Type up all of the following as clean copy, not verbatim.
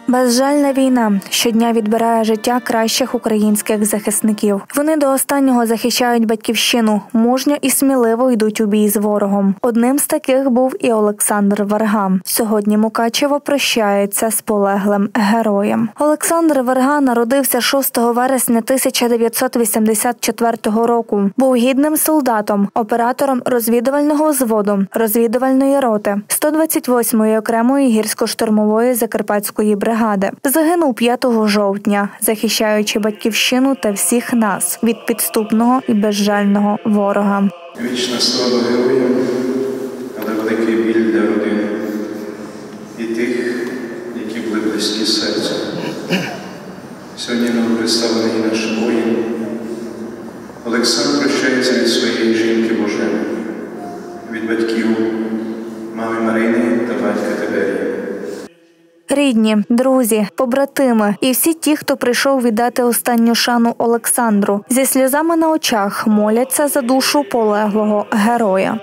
Безжальна війна щодня відбирає життя кращих українських захисників. Вони до останнього захищають батьківщину, мужньо і сміливо йдуть у бій з ворогом. Одним з таких був і Олександр Варга. Сьогодні Мукачево прощається з полеглим героєм. Олександр Варга народився 6 вересня 1984 року. Був гідним солдатом, оператором розвідувального взводу, розвідувальної роти 128-ї окремої гірсько-штурмової Закарпатської бригади. Загинув 5 жовтня, захищаючи батьківщину та всіх нас від підступного і безжального ворога. Вічна слава героям, але великий біль для родин і тих, які були близькі серцю. Сьогодні нам представлений наш воїн. Олександр прощається від своєї жінки Божени, від батьків, мами Марини та батька Тиберія. Рідні, друзі, побратими і всі ті, хто прийшов віддати останню шану Олександру, зі сльозами на очах моляться за душу полеглого героя.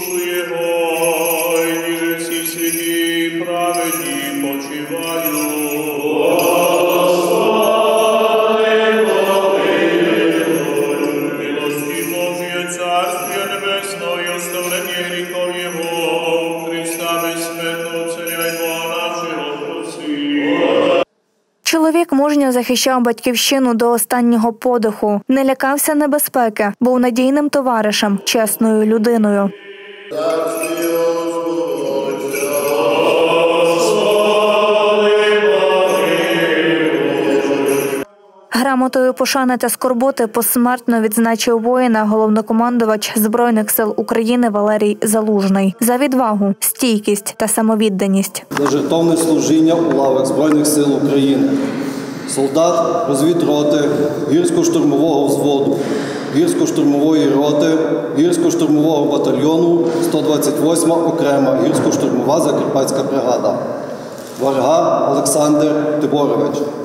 Чоловік мужньо захищав батьківщину до останнього подиху, не лякався небезпеки, був надійним товаришем, чесною людиною. Грамотою пошани та скорботи посмертно відзначив воїна головнокомандувач Збройних сил України Валерій Залужний за відвагу, стійкість та самовідданість. За жертовне служіння у лавах Збройних сил України. Солдат розвідроти, гірсько-штурмового взводу, гірсько-штурмової роти, гірсько-штурмового батальйону, 128-ма окрема гірсько-штурмова Закарпатська бригада. Варга Олександр Тиборович.